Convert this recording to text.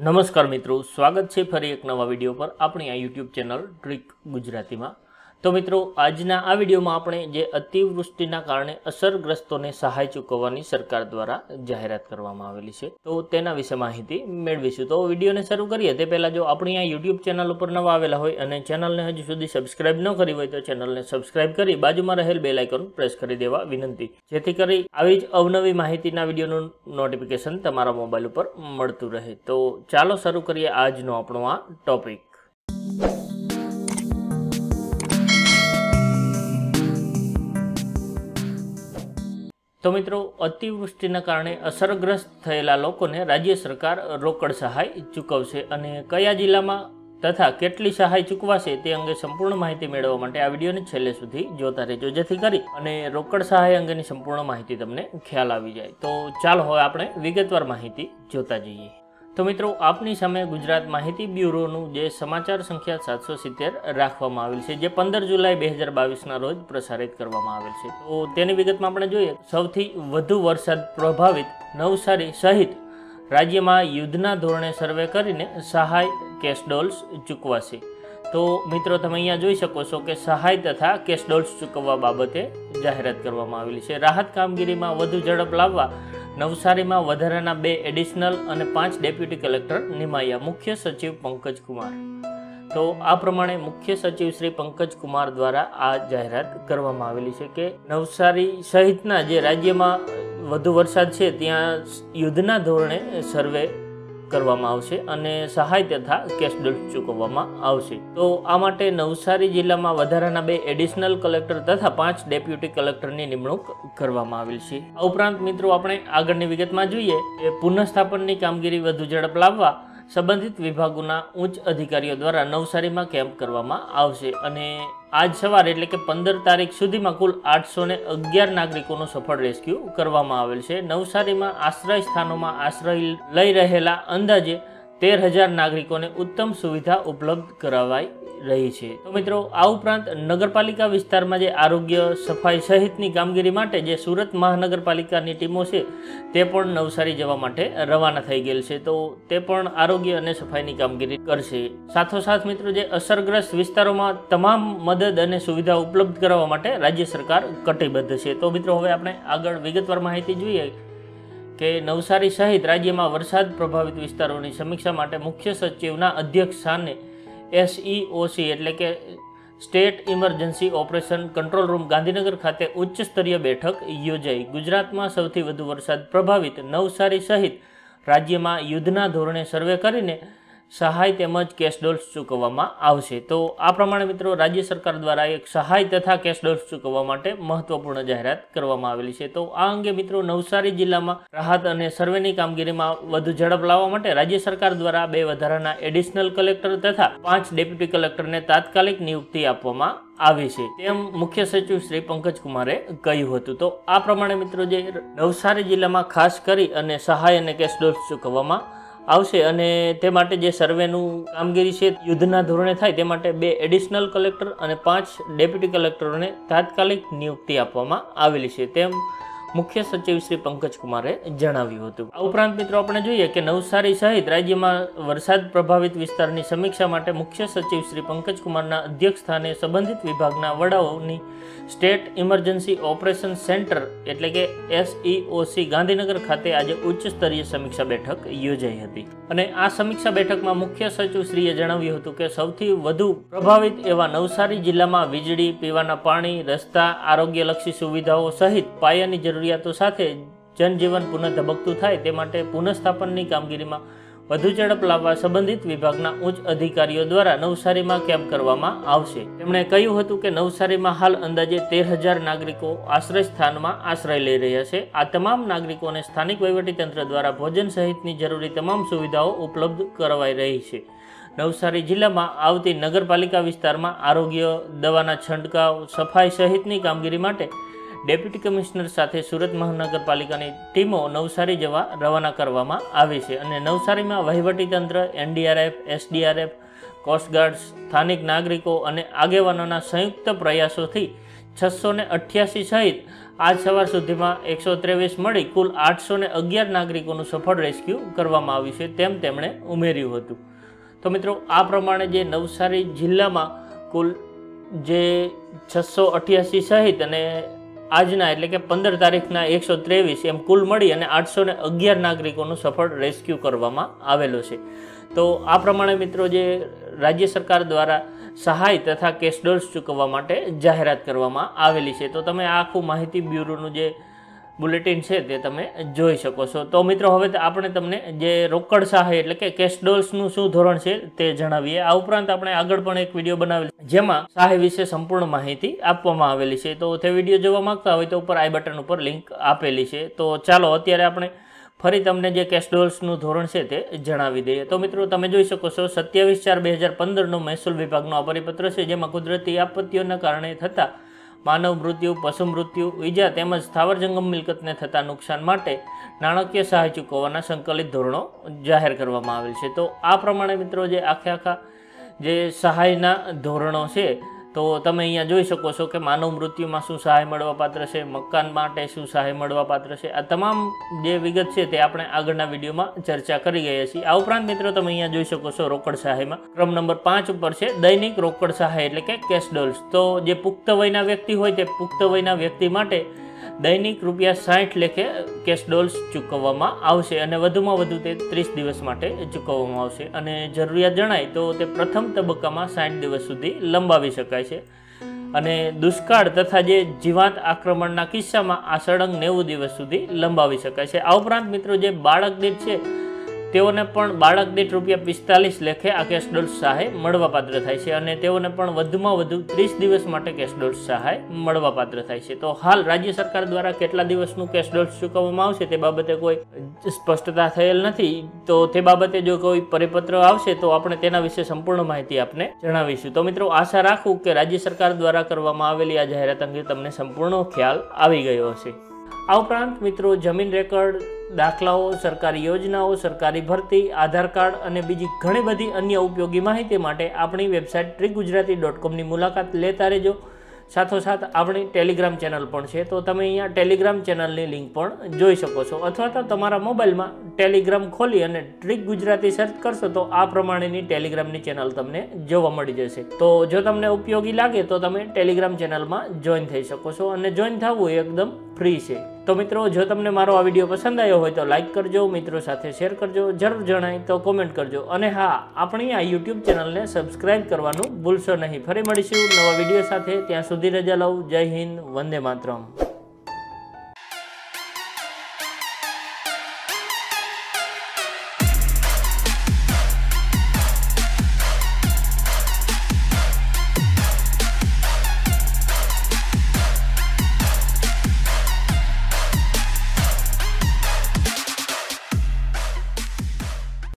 નમસ્કાર મિત્રો, સ્વાગત છે ફરી એક નવા વિડીયો પર આપણી આ યુટ્યુબ ચેનલ ટ્રીક ગુજરાતીમાં। તો મિત્રો, આજના આ વિડીયોમાં આપણે જે અતિવૃષ્ટિના કારણે અસરગ્રસ્તોને સહાય ચૂકવવાની સરકાર દ્વારા જાહેરાત કરવામાં આવેલી છે તો તેના વિશે માહિતી મેળવીશું। તો વિડીયોને શરૂ કરીએ તે પહેલાં જો આપણી આ યુટ્યુબ ચેનલ ઉપર નવા આવેલા હોય અને ચેનલને હજુ સુધી સબસ્ક્રાઇબ ન કરી હોય તો ચેનલને સબસ્ક્રાઇબ કરી બાજુમાં રહેલ બેલ આઇકોન પ્રેસ કરી દેવા વિનંતી, જેથી કરી આવી જ અવનવી માહિતીના વિડીયોનું નોટિફિકેશન તમારા મોબાઈલ ઉપર મળતું રહે। તો ચાલો શરૂ કરીએ આજનો આપણો આ ટોપિક। તો મિત્રો, અતિવૃષ્ટિના કારણે અસરગ્રસ્ત થયેલા લોકોને રાજ્ય સરકાર રોકડ સહાય ચૂકવશે અને કયા જિલ્લામાં તથા કેટલી સહાય ચૂકવાશે તે અંગે સંપૂર્ણ માહિતી મેળવવા માટે આ વિડીયોને છેલ્લે સુધી જોતા રહેજો, જેથી કરી અને રોકડ સહાય અંગેની સંપૂર્ણ માહિતી તમને ખ્યાલ આવી જાય। તો ચાલો હવે આપણે વિગતવાર માહિતી જોતા જઈએ। તો મિત્રો, આપની સામે ગુજરાત માહિતી બ્યુરોનું જે સમાચાર સંખ્યા 770 રાખવામાં આવેલ છે, જે 15 જુલાઈ 2022ના રોજ પ્રસારિત કરવામાં આવેલ છે। તો તેની વિગતમાં આપણે જોઈએ, સૌથી વધુ વરસાદ પ્રભાવિત નવસારી સહિત રાજ્યમાં યુદ્ધના ધોરણે સર્વે કરીને સહાય કેશ ડોલ્સ ચૂકવાશે। તો મિત્રો, તમે અહીંયા જોઈ શકો છો કે સહાય તથા કેશ ડોલ્સ ચૂકવવા બાબતે જાહેરાત કરવામાં આવેલી છે। રાહત કામગીરીમાં વધુ ઝડપ લાવવા નવસારીમાં વધારાના 2 એડિશનલ અને 5 ડેપ્યુટી કલેક્ટર નિમાયા, મુખ્ય સચિવ પંકજ કુમાર। તો આ પ્રમાણે મુખ્ય સચિવ શ્રી પંકજ કુમાર દ્વારા આ જાહેરાત કરવામાં આવેલી છે કે નવસારી સહિતના જે રાજ્યમાં વધુ વરસાદ છે ત્યાં યુદ્ધના ધોરણે સર્વે કરવામાં આવશે અને સહાય તથા કેશ ડોલ્સ ચૂકવવામાં આવશે। તો આ માટે નવસારી જિલ્લામાં વધારાના 2 એડિશનલ કલેક્ટર તથા 5 ડેપ્યુટી કલેક્ટરની નિમણૂક કરવામાં આવેલ છે। આ ઉપરાંત મિત્રો, આપણે આગળની વિગતમાં જોઈએ કે પુનઃસ્થાપનની કામગીરી વધુ ઝડપ લાવવા સંબંધિત વિભાગોના ઉચ્ચ અધિકારીઓ દ્વારા નવસારીમાં કેમ્પ કરવામાં આવશે અને આજ સવારે એટલે કે 15 તારીખ સુધીમાં કુલ 811 નાગરિકોનું સફળ રેસ્ક્યુ કરવામાં આવેલ છે। નવસારીમાં આશ્રય સ્થાનોમાં આશ્રય લઈ રહેલા અંદાજે 13,000 નાગરિકોને ઉત્તમ સુવિધા ઉપલબ્ધ કરાવાઈ રહી છે। તો મિત્રો, આ ઉપરાંત નગરપાલિકા વિસ્તારમાં જે આરોગ્ય સફાઈ સહિતની કામગીરી માટે જે સુરત મહાનગરપાલિકાની ટીમો છે તે પણ નવસારી જવા માટે રવાના થઈ ગયેલ છે। તો તે પણ આરોગ્ય અને સફાઈની કામગીરી કરશે। સાથોસાથ મિત્રો, જે અસરગ્રસ્ત વિસ્તારોમાં તમામ મદદ અને સુવિધા ઉપલબ્ધ કરાવવા માટે રાજ્ય સરકાર કટિબદ્ધ છે। તો મિત્રો, હવે આપણે આગળ વિગતવાર માહિતી જોઈએ કે નવસારી સહિત રાજ્યમાં વરસાદ પ્રભાવિત વિસ્તારોની સમીક્ષા માટે મુખ્ય સચિવના અધ્યક્ષ સ્થાને SEOC એટલે કે state emergency operation control room Gandhinagar ખાતે ઉચ્ચ સ્તરીય બેઠક યોજાઈ। ગુજરાતમાં સૌથી વધુ વરસાદ પ્રભાવિત નવસારી સહિત રાજ્યમાં યુદ્ધના ધોરણે સર્વે કરીને સહાય તેમજ કેશ ડોલ્સ ચૂકવવામાં આવશે। તો આ પ્રમાણે મિત્રો, રાજ્ય સરકાર દ્વારા એક સહાય તથા કેશ ડોલ્સ ચૂકવવા માટે મહત્વપૂર્ણ જાહેરાત કરવામાં આવેલી છે। તો આ અંગે મિત્રો, નવસારી જિલ્લામાં રાહત અને સર્વેની કામગીરીમાં વધુ ઝડપ લાવવા માટે રાજ્ય સરકાર દ્વારા 2 વધારાના એડિશનલ કલેક્ટર તથા 5 ડેપ્યુટી કલેક્ટરને તાત્કાલિક નિયુક્તિ આપવામાં આવી છે, તેમ મુખ્ય સચિવ શ્રી પંકજ કુમારે કહ્યું હતું। તો આ પ્રમાણે મિત્રો, જે નવસારી જિલ્લામાં ખાસ કરી અને સહાય અને કેશ ડોલ્સ ચૂકવવામાં આવશે અને તે માટે જે સર્વેનું કામગીરી છે યુદ્ધના ધોરણે થાય તે માટે 2 એડિશનલ કલેક્ટર અને 5 ડેપ્યુટી કલેક્ટરોને તાત્કાલિક નિયુક્તિ આપવામાં આવેલી છે, તેમ મુખ્ય સચિવ શ્રી પંકજ કુમારે જણાવ્યું હતું। આ ઉપરાંત મિત્રો, આપણે જોઈએ કે નવસારી સહિત રાજ્યમાં વરસાદ પ્રભાવિત વિસ્તારની સમીક્ષા માટે મુખ્ય સચિવ શ્રી પંકજ કુમારના અધ્યક્ષ સ્થાને સંબંધિત વિભાગના વડાઓની સ્ટેટ ઇમરજન્સી ઓપરેશન સેન્ટર એટલે કે SEOC ગાંધીનગર ખાતે આજે ઉચ્ચ સ્તરીય સમીક્ષા બેઠક યોજાઈ હતી અને આ સમીક્ષા બેઠકમાં મુખ્ય સચિવ શ્રીએ જણાવ્યું હતું કે સૌથી વધુ પ્રભાવિત એવા નવસારી જિલ્લામાં વીજળી, પીવાના પાણી, રસ્તા, આરોગ્યલક્ષી સુવિધાઓ સહિત પાયાની જરૂરિયાતો સાથે જનજીવન પુનઃ ધબકતું થાય તે માટે પુનઃસ્થાપનની કામગીરીમાં વધુ ઝડપ લાવવા સંબંધિત વિભાગના ઉચ્ચ અધિકારીઓ દ્વારા નવસારીમાં કેમ્પ કરવામાં આવશે। તેમણે કહ્યું હતું કે નવસારીમાં હાલ અંદાજે 13,000 નાગરિકો આશ્રય સ્થાનમાં આશ્રય લઈ રહ્યા છે। આ તમામ નાગરિકોને સ્થાનિક વહીવટીતંત્ર દ્વારા ભોજન સહિતની જરૂરી તમામ સુવિધાઓ ઉપલબ્ધ કરાવાઈ રહી છે। નવસારી જિલ્લામાં આવતી નગરપાલિકા વિસ્તારમાં આરોગ્ય, દવાના છંટકાવ, સફાઈ સહિતની કામગીરી માટે ડેપ્યુટી કમિશનર સાથે સુરત મહાનગરપાલિકાની ટીમો નવસારી જવા રવાના કરવામાં આવી છે અને નવસારીમાં વહીવટીતંત્ર, NDRF, SDRF, કોસ્ટગાર્ડ, સ્થાનિક નાગરિકો અને આગેવાનોના સંયુક્ત પ્રયાસોથી 688 સહિત આજ સવાર સુધીમાં 123 મળી કુલ 811 નાગરિકોનું સફળ રેસ્ક્યુ કરવામાં આવ્યું છે તેમ તેમણે ઉમેર્યું હતું। તો મિત્રો આ પ્રમાણે જે નવસારી જિલ્લામાં કુલ જે 688 સહિત અને આજના એટલે કે 15 તારીખના 123 એમ કુલ મળી અને 811 નાગરિકોનું સફળ રેસ્ક્યુ કરવામાં આવેલો છે। તો આ પ્રમાણે મિત્રો જે રાજ્ય સરકાર દ્વારા સહાય તથા કેશ ડોલ્સ ચૂકવવા માટે જાહેરાત કરવામાં આવેલી છે। તો તમે આ આખું માહિતી બ્યુરોનું જે બુલેટિન છે તે તમે જોઈ શકો છો। તો મિત્રો હવે આપણે તમને જે રોકડ સહાય એટલે કે કેશ ડોલ્સનું શું ધોરણ છે તે જણાવીએ। આ ઉપરાંત આપણે આગળ પણ એક વિડીયો બનાવેલો જેમાં સહાય વિશે સંપૂર્ણ માહિતી આપવામાં આવેલી છે। તો તે વિડીયો જોવા માંગતા હોય તો ઉપર આઈ બટન ઉપર લિંક આપેલી છે। તો ચાલો અત્યારે આપણે ફરી તમને જે કેશ ડોલ્સનું ધોરણ છે તે જણાવી દઈએ। તો મિત્રો તમે જોઈ શકો છો 27/4/2015નો મહેસૂલ વિભાગનો આ પરિપત્ર છે જેમાં કુદરતી આપત્તિઓના કારણે થતા માનવ મૃત્યુ, પશુ મૃત્યુ, ઈજા તેમજ સ્થાવર જંગમ મિલકતને થતા નુકસાન માટે નાણાકીય સહાય ચૂકવવાના સંકલિત ધોરણો જાહેર કરવામાં આવેલ છે। તો આ પ્રમાણે મિત્રો જે આખા જે સહાયના ધોરણો છે તો તમે અહીંયા જોઈ શકો છો કે માનવ મૃત્યુમાં શું સહાય મળવાપાત્ર છે, મકાન માટે શું સહાય મળવાપાત્ર છે, આ તમામ જે વિગત છે તે આપણે આગળના વિડીયોમાં ચર્ચા કરી ગયા છીએ। આ ઉપરાંત મિત્રો તમે અહીંયા જોઈ શકો છો રોકડ સહાયમાં ક્રમ નંબર 5 ઉપર છે દૈનિક રોકડ સહાય એટલે કે કેશ ડોલ્સ। તો જે પુખ્ત વયના વ્યક્તિ હોય તે પુખ્ત વયના વ્યક્તિ માટે દૈનિક ₹60 લેખે કેશ ડોલ્સ ચૂકવવામાં આવશે અને વધુમાં વધુ તે 30 દિવસ માટે ચૂકવવામાં આવશે અને જરૂરિયાત જણાય તો તે પ્રથમ તબક્કામાં 60 દિવસ સુધી લંબાવી શકાય છે અને દુષ્કાળ તથા જે જીવાત આક્રમણના કિસ્સામાં આ સળંગ 90 દિવસ સુધી લંબાવી શકાય છે। આ ઉપરાંત મિત્રો જે બાળક દીઠ છે તેઓને પણ બાળક દીઠ ₹45 લેખે આ કેશ ડોલ્સ સહાય મળવાપાત્ર થાય છે અને તેઓને પણ વધુમાં વધુ 30 દિવસ માટે કેશ ડોલ્સ સહાય મળવાપાત્ર થાય છે। તો હાલ રાજ્ય સરકાર દ્વારા કેટલા દિવસનું કેશ ડોલ્સ ચૂકવવામાં આવશે તે બાબતે કોઈ સ્પષ્ટતા થયેલ નથી। તો તે બાબતે જો કોઈ પરિપત્ર આવશે તો આપણે તેના વિશે સંપૂર્ણ માહિતી આપને જણાવીશું। તો મિત્રો આશા રાખું કે રાજ્ય સરકાર દ્વારા કરવામાં આવેલી આ જાહેરાત અંગે તમને સંપૂર્ણ ખ્યાલ આવી ગયો હશે। આ ઉપરાંત મિત્રો જમીન રેકર્ડ, દાખલાઓ, સરકારી યોજનાઓ, સરકારી ભરતી, આધાર કાર્ડ અને બીજી ઘણી બધી અન્ય ઉપયોગી માહિતી માટે આપણી વેબસાઇટ trickgujarati.comની મુલાકાત લેતા રહેજો। સાથોસાથ આપણી ટેલિગ્રામ ચેનલ પણ છે તો તમે અહીંયા ટેલિગ્રામ ચેનલની લિંક પણ જોઈ શકો છો અથવા તો તમારા મોબાઈલમાં ટેલિગ્રામ ખોલી અને ટ્રીક ગુજરાતી સર્ચ કરશો તો આ પ્રમાણેની ટેલિગ્રામની ચેનલ તમને જોવા મળી જશે। તો જો તમને ઉપયોગી લાગે તો તમે ટેલિગ્રામ ચેનલમાં જોઈન થઈ શકો છો અને જોઈન થવું એકદમ ફ્રી છે। તો મિત્રો જો તમને મારો આ વિડીયો પસંદ આવ્યો હોય તો લાઇક કરજો, મિત્રો સાથે શેર કરજો, જરૂર જણાય તો કોમેન્ટ કરજો અને હા આપણી આ યુટ્યુબ ચેનલને સબસ્ક્રાઈબ કરવાનું ભૂલશો નહીં। ફરી મળીશું નવા વિડીયો સાથે, ત્યાં સુધી રજા લઉં। જય હિન્દ, વંદે માતરમ।